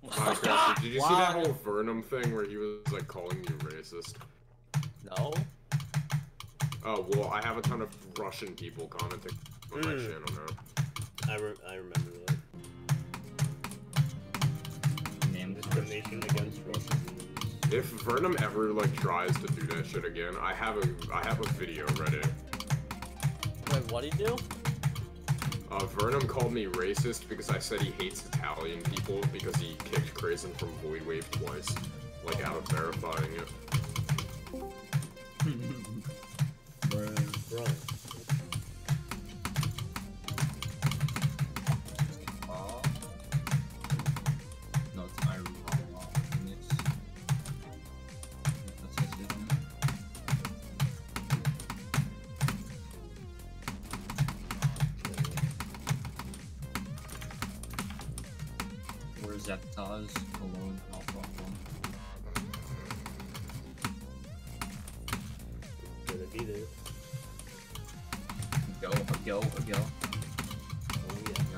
Minecraft, did you see that whole Vernum thing where he was like calling you racist? No. Oh well, I have a ton of Russian people commenting on my channel now. I remember that. Name Discrimination against Russians. If Vernum ever like tries to do that shit again, I have a video ready. Wait, what'd he do? Vernum called me racist because I said he hates Italian people because he kicked Grayson from Void Wave twice, like out of verifying it. Bro. No, it's my wrong. Where's Zeptaz alone? I'll fuck one. Gonna be there. Go. Oh yeah.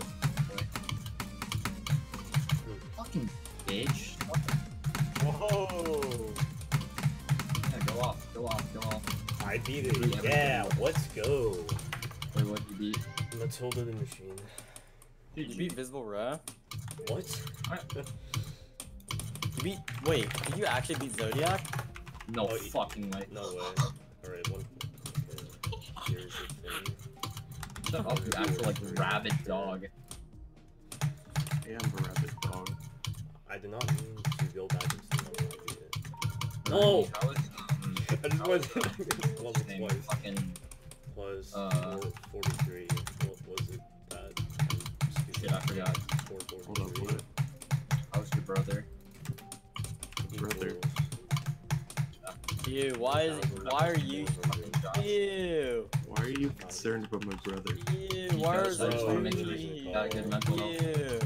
Fucking bitch. Whoa! Yeah, go off. I beat it. Yeah, let's go. Wait, what you beat? Matilda the machine. You beat Visible Ra? What? You beat. Wait, did you actually beat Zodiac? No fucking way. No way. Alright, one. Here's the thing. Shut up, you actual like rabid dog. I am a rabid dog. I did not mean to go back and see how I beat it. No! I was, I just went level name twice. fucking Plus 43. What was it? That shit, I forgot. 443. What? I was your brother. Brother. Ew, why are you? Ew. Why are you concerned about my brother? Ew, why are Because I just want to make sure you? you got good mental health. Ew.